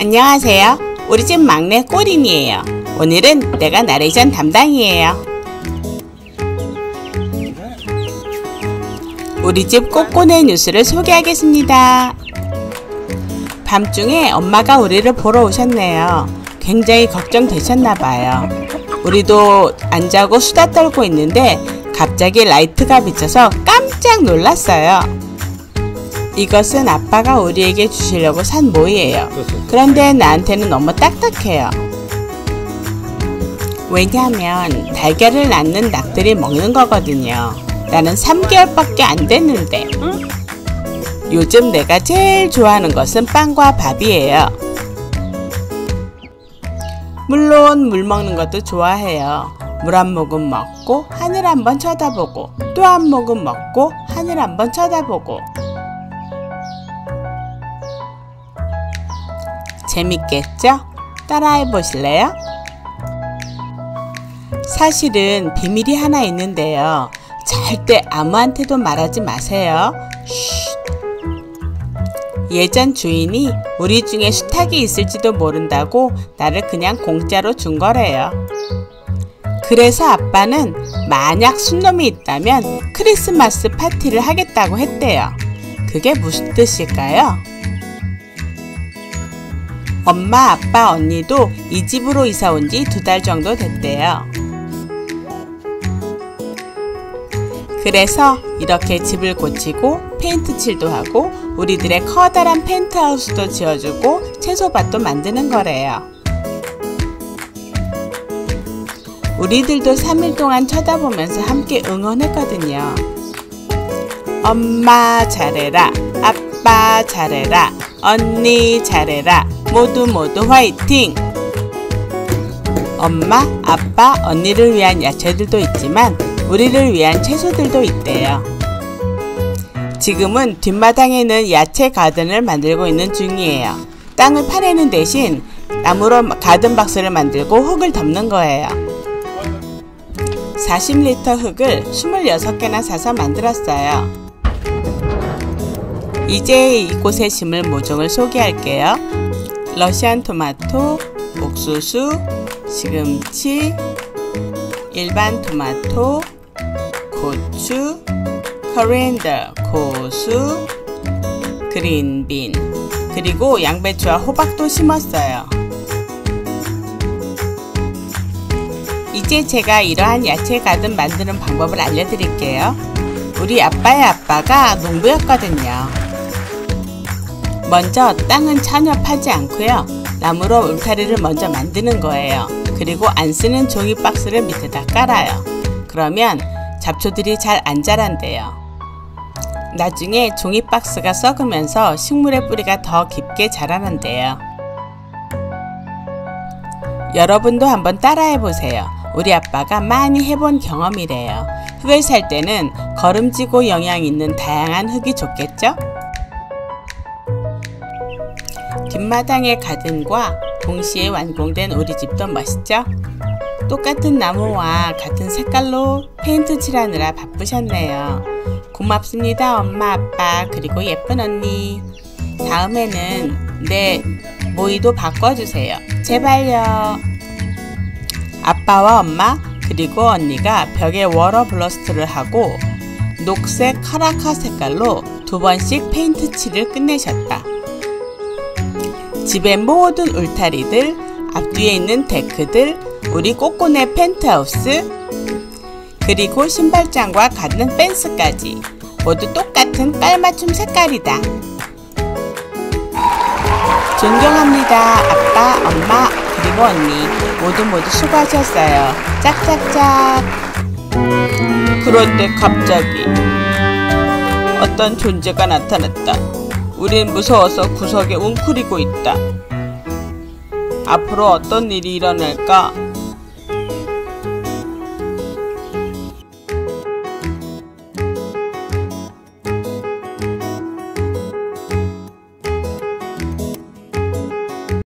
안녕하세요. 우리 집 막내 꼬린이에요. 오늘은 내가 나레이션 담당이에요. 우리 집 꼬꼬네 뉴스를 소개하겠습니다. 밤중에 엄마가 우리를 보러 오셨네요. 굉장히 걱정되셨나봐요. 우리도 안 자고 수다 떨고 있는데 갑자기 라이트가 비쳐서 깜짝 놀랐어요. 이것은 아빠가 우리에게 주시려고 산 모이예요. 그런데 나한테는 너무 딱딱해요. 왜냐하면 달걀을 낳는 낙들이 먹는 거거든요. 나는 3개월밖에 안 됐는데. 요즘 내가 제일 좋아하는 것은 빵과 밥이에요. 물론 물 먹는 것도 좋아해요. 물 한 모금 먹고 하늘 한번 쳐다보고 또 한 모금 먹고 하늘 한번 쳐다보고. 재밌겠죠? 따라해 보실래요? 사실은 비밀이 하나 있는데요. 절대 아무한테도 말하지 마세요. 쉿. 예전 주인이 우리 중에 수탉이 있을지도 모른다고 나를 그냥 공짜로 준 거래요. 그래서 아빠는 만약 순놈이 있다면 크리스마스 파티를 하겠다고 했대요. 그게 무슨 뜻일까요? 엄마, 아빠, 언니도 이 집으로 이사 온 지 2달 정도 됐대요. 그래서 이렇게 집을 고치고 페인트 칠도 하고 우리들의 커다란 펜트하우스도 지어주고 채소밭도 만드는 거래요. 우리들도 3일 동안 쳐다보면서 함께 응원했거든요. 엄마 잘해라, 아빠 잘해라, 언니 잘해라, 모두 화이팅! 엄마, 아빠, 언니를 위한 야채들도 있지만 우리를 위한 채소들도 있대요. 지금은 뒷마당에는 야채 가든을 만들고 있는 중이에요. 땅을 파내는 대신 나무로 가든 박스를 만들고 흙을 덮는 거예요. 40리터 흙을 26개나 사서 만들었어요. 이제 이곳에 심을 모종을 소개할게요. 러시안 토마토, 옥수수, 시금치, 일반 토마토, 고추, 코리앤더, 고수, 그린빈, 그리고 양배추와 호박도 심었어요. 이제 제가 이러한 야채 가든 만드는 방법을 알려드릴게요. 우리 아빠의 아빠가 농부였거든요. 먼저 땅은 전혀 파지 않고요. 나무로 울타리를 먼저 만드는 거예요. 그리고 안 쓰는 종이 박스를 밑에다 깔아요. 그러면 잡초들이 잘 안 자란대요. 나중에 종이 박스가 썩으면서 식물의 뿌리가 더 깊게 자라는데요. 여러분도 한번 따라해 보세요. 우리 아빠가 많이 해본 경험이래요. 흙을 살 때는 거름지고 영양 있는 다양한 흙이 좋겠죠? 뒷마당의 가든과 동시에 완공된 우리 집도 멋있죠? 똑같은 나무와 같은 색깔로 페인트 칠하느라 바쁘셨네요. 고맙습니다, 엄마, 아빠, 그리고 예쁜 언니. 다음에는 내 모이도 바꿔주세요. 제발요. 아빠와 엄마 그리고 언니가 벽에 워터 블러스트를 하고 녹색 카라카 색깔로 2번씩 페인트 칠을 끝내셨다. 집의 모든 울타리들, 앞뒤에 있는 데크들, 우리 꼬꼬네 펜트하우스, 그리고 신발장과 가든 펜스까지 모두 똑같은 깔맞춤 색깔이다. 존경합니다. 아빠, 엄마, 그리고 언니 모두 수고하셨어요. 짝짝짝. 그런데 갑자기 어떤 존재가 나타났다. 우린 무서워서 구석에 웅크리고 있다. 앞으로 어떤 일이 일어날까